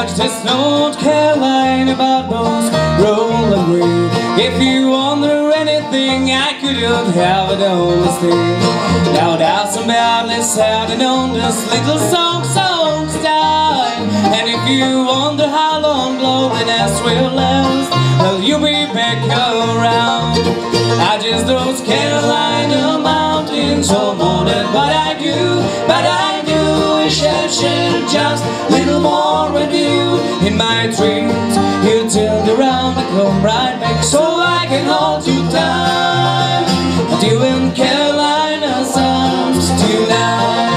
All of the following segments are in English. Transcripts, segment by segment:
just North Carolina about those rolling green. If you wonder anything, I couldn't have it on this thing. Now there's some badly sounding on this little song style. And if you wonder how long loneliness will last, well, you'll be back around. I just those Carolina mountains all morning, but I do wish I shared just a little more with you. In my dreams, you turned around and come right back, so I can hold you tight. But you in Carolina's arms tonight.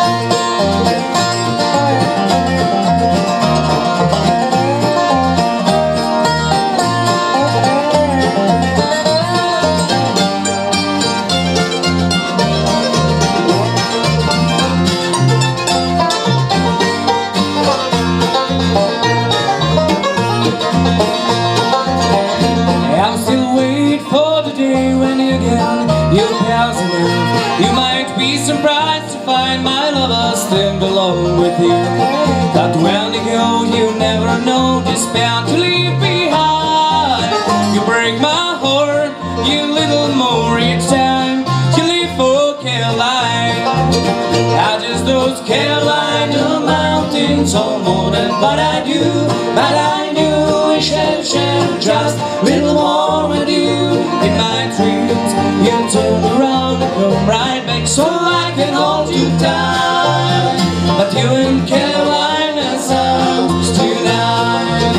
You might be surprised to find my lover still belong with you. But when you go, you never know just bound to leave behind. You break my heart, you little more each time you leave for Carolina. I just those Carolina mountains all morning, but I do wish I shared just a little more with you. In my dreams, you turn around and come right back, so I can hold you tight. But you in Carolina's arms tonight.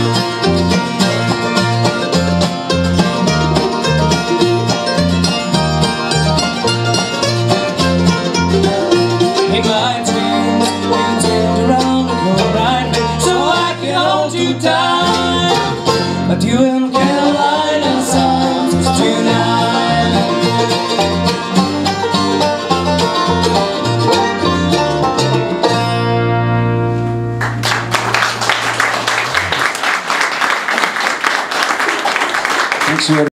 In my dreams, you turn around and come right back, so I can hold you tight. But you in Carolina's arms tonight. Thanks,